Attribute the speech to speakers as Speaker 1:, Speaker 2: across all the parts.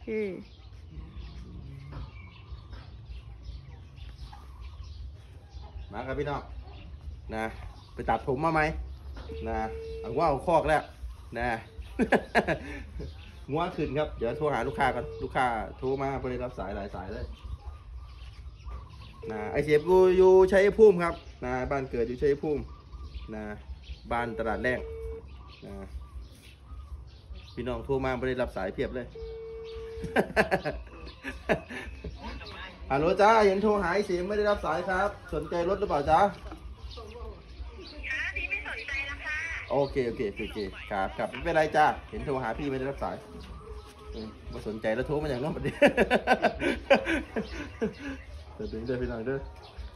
Speaker 1: มาครับพี่น้องนะไปตัดผมมาไหมนะเอาว่าเอาคอกแล้วนะ งัวขึ้นครับเดี๋ยวโทรหาลูกค้ากันลูกค้าโทรมาเพื่อรับสายหลายสายเลยนะไอเสียบกูอยู่ชัยภูมิครับนะบ้านเกิดอยู่ชัยภูมินะบ้านตลาดแรงนะพี่น้องโทรมาไม่ได้รับสายเพียบเลย ฮัลโหลจ้าเห็นโทรหาเสียงไม่ได้รับสายครับสนใจรถหรือเปล่าจ้า
Speaker 2: พี่ไม่สนใจแล้วค่ะ
Speaker 1: โอเคครับไม่เป็นไรจ้าเห็นโทรหาพี่ไม่ได้รับสายไม่สนใจแล้วโทรมาอย่างนั้นประเดี๋ยวเดี๋ยวพี่น้องเด้อ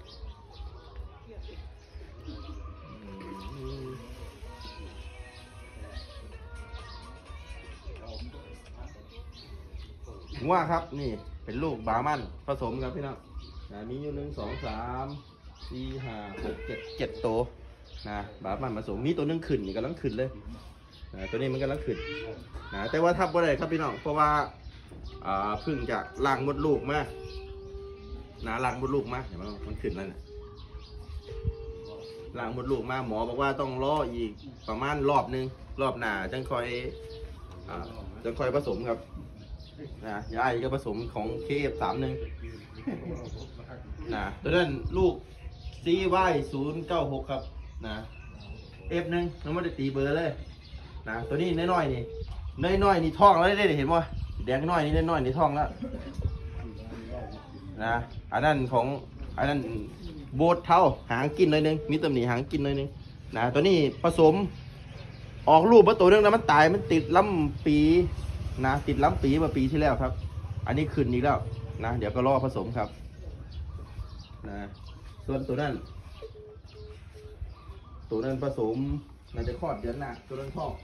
Speaker 1: ว่าครับนี่เป็นลูกบาร์มันผสมครับพี่น้องมีอยู่1 2 3 4 5 6 7ตัวนะบาร์มันผสมมีตัวนึงขึ้นนี่กำลังขึ้นเลยตัวนี้มันกำลังขึ้นแต่ว่าทับบ่ได้ครับพี่น้องเพราะว่าเพิ่งจะล้างมดลูกมาล้างมดลูกมาเห็นไหมมันขึ้นแล้วเนี่ยล้างมดลูกมาหมอบอกว่าต้องรออีกประมาณรอบนึงรอบหน้าจังค่อยผสมครับยายก็ผสมของ KF31 ตัวนั้นลูก CY096 ครับF1 น้องไม่ได้ตีเบอร์เลยตัวนี้น้อยๆนี่ท้องแล้วได้เห็นป่ะแดงน้อยนี่น้อยนี่ท้องแล้วอันนั้นโบดเท่าหางกินหน่อยนึงมีตำหนิหางกินหน่อยนึงตัวนี้ผสมออกลูกมาตัวนึงแล้วมันตายมันติดลำปีติดล้ำปีมาปีที่แล้วครับอันนี้ขึ้นอีกแล้วเดี๋ยวก็รอผสมครับส่วนตัวนั้นผสมน่าจะคลอดเดือนหน้าตัวนั้นท้อง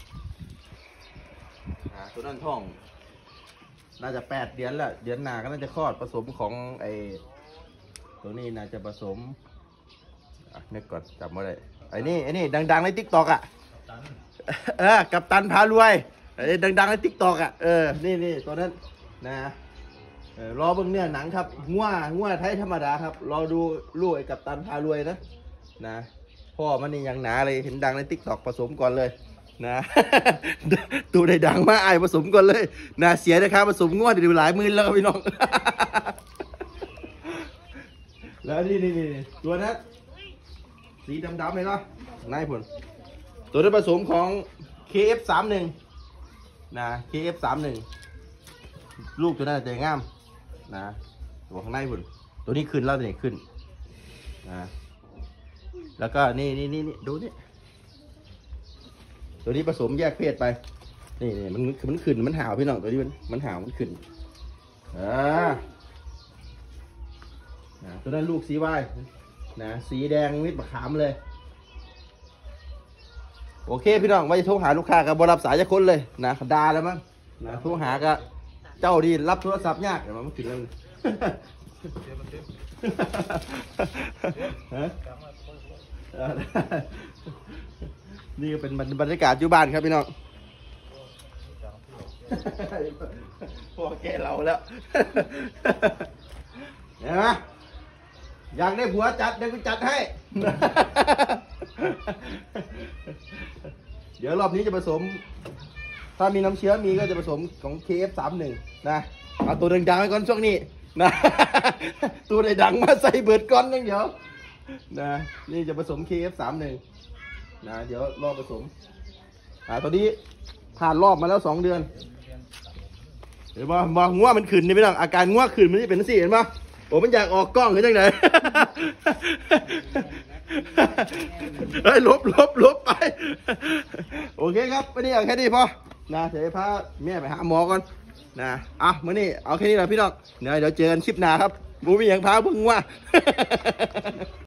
Speaker 1: ตัวนั้นท้องน่าจะ8 เดือนแล้วเดือนหน้าก็น่าจะคลอดผสมของไอตัวนี้น่าจะผสมนึกก่อนจำไม่ได้ไอ้นี่ดังๆใน TikTok อ่ะกัปตันพารวยดังๆใน TikTok อ่ะนี่ตัวนั้นรอเบิ่งเนี่ยหนังครับงัวไทยธรรมดาครับรอดูลูกไอ้กัปตันพารวยนะพ่อมันนี่ยังหนาเลยเห็นดังใน TikTok ผสมก่อนเลยตัวได้ดังมาไอ้ผสมก่อนเลยเสียนะครับผสมงัวเดี๋ยวหลายหมื่นแล้วพี่น้อง แล้วนี่ตัวนั้นสีดำๆเลยเนาะนายผลตัวนั้นผสมของ KF31 KF31 ลูกตัวนั้นจะงามตัวข้างในผลตัวนี้ขึ้นแล้วนี่ขึ้นแล้วก็นี่ดูนี่ตัวนี้ผสมแยกเพศไปนี่มันขึ้นมันห่าวพี่น้องตัวนี้มันห่าวมันขึ้นตัวนั้นลูกสีวายสีแดงมิดมะขามเลยโอเคพี่น้องว่าจะโทรหาลูกค้ากับบรับสายจะคนเลยดาแล้วมั้งโทรหากับเจ้าดีรับโทรศัพท์ยากเดี๋ยวมันขึ้นแล้วนี่ก็เป็นบรรยากาศอยู่บ้านครับพี่น้องพอแกเราแล้วเห็นไหมอยากได้ผัวจัดเดี๋ยวกูจัดให้ เดี๋ยวรอบนี้จะผสมถ้ามีน้ำเชื้อมีก็จะผสมของ KF31 เอาตัวดังๆไว้ก่อนช่วงนี้ตัวดังมาใส่เบิดก้อนนึงเดี๋ยวนี่จะผสม KF31 เดี๋ยวรอผสมตัวนี้ผ่านรอบมาแล้ว2 เดือนเห็นป่ะมางัวมันขึ้นนี่ไม่ต้องอาการงัวขึ้นมันจะเป็นสิเห็นป่ะโอ้มันอยากออกกล้องหรือยังไงเฮ้ยลบไปโอเคครับวันนี้เอาแค่นี้พอเดี๋ยวพาแม่ไปหาหมอก่อนมื้อนี้เอาแค่นี้แหละพี่น้องเดี๋ยวเจอกันคลิปหน้าครับบูมีอย่างพาเพิ่งว่า